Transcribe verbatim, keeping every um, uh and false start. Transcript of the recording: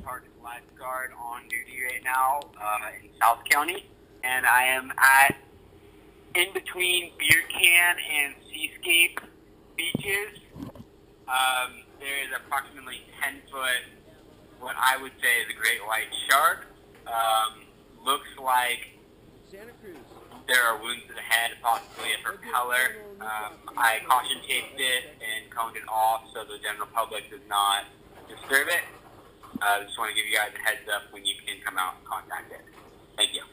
park lifeguard on duty right now uh, in South County, and I am at in between Beer Can and Seascape beaches. Um, there is approximately ten foot, what I would say is a great white shark. Um, looks like Santa Cruz. there are wounds to the head, possibly a propeller. Um, I caution taped it and coned it off so the general public does not disturb it. I uh, just want to give you guys a heads up when you can come out and contact it. Thank you.